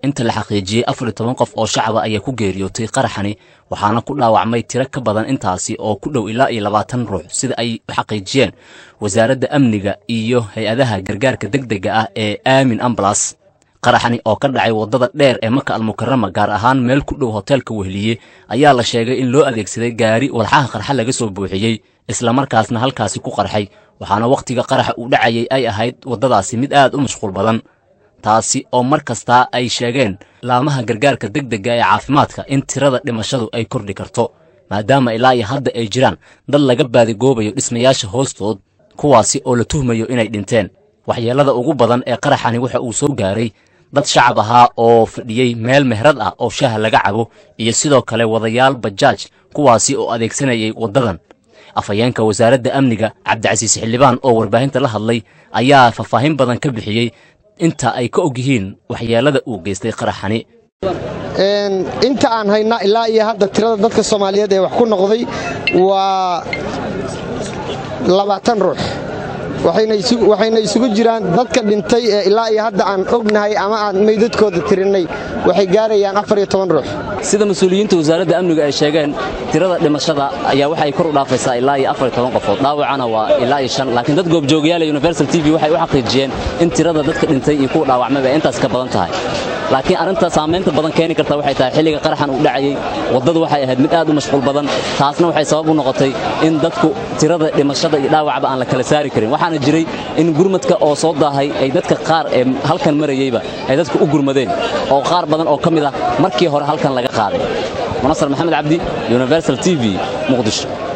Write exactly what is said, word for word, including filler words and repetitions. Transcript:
inta la xaqiijiyay afar iyo toban qof oo shacab ah ayaa ku geeriyootay qaraxani waxaana ku dhaawacmay tiro ka badan intaasi oo ku dhow ilaa iyo labaatan ruux sida ay xaqiijiyeen wasaaradda amniga iyo hay'adaha gargaarka degdega ah ee Aamin Ambulance. qaraxani oo ka dhacay wadada dheer ee Maka al-Mukarrama gaar ahaan meel ku dhow hotelka Wehliye ayaa la sheegay in loo adeegsaday gaari walxaha qarxa laga soo buuxiyay isla markaasna halkaasi ku qarxay waxaana waqtiga qaraxa uu dhacayay ay ahayd wadadaasi mid aad u mashquul badan taasi oo markasta ay sheegeen laamaha gargaarka degdega ee caafimaadka in tirada dhimashadu ay kordhi karto maadaama ilaa iyo hadda ay jiraan dad laga baadigoobayo dhismayaasha hoostood kuwaasi oo la tuhmayo inay dhinteen waxyeelada ugu badan ee qaraxani waxa uu soo gaaray dad shacab ahaa oo fadhiyay meel meherad ah oo shaaha laga cabo iyo sidoo kale wadayaal bajaaj kuwaasi oo adeegsanayay wadadan afayeenka wasaaradda amniga Cabdicasiis Xildhibaan oo warbaahinta la hadlay ayaa faahfaahin badan ka bixiyay inta ay ka og yihiin waxyeelada uu geystay qaraxani een inta aan hayna ilaa iyo hadda tirada dadka Soomaaliyeed ee wax ku noqday waa labaatan ruux waxayna isugu waxayna isugu jiraan dadka dhintay ee ilaa iyo hadda aan ognahay ama aan meydadkooda tirinay waxay gaarayaan afar iyo toban ruux sida mas'uuliyiinta wasaaradda amniga ay sheegeen tirada dhimashada ayaa waxay kor u dhaafaysaa ilaa iyo afar iyo toban qofood dhaawacana waa ilaa iyo shan laakiin dad goobjoogayaal Universal T V waxay u xaqiijiyeen in tirada dadka dhintay iyo kuwa dhaawacmay ay intaas ka badan tahay laakiin arinta saameynta badan keeni karta waxay tahay xilliga qaraxan uu dhacayay wadadu waxay ahayd mid aad u mashquul badan taasna waxay sabab u noqotay in dadku tirada dhimashada iyo dhaawacba aan la kala saari karin waxaana jiray in gurmadka oo soo daahay ay dadka qaar ee halkan marayayba ay dadku u gurmadeen oo qaar badan oo kamid ah markii hore halkan laga qaaday Munasar Maxamed Cabdi Universal T V Muqdisho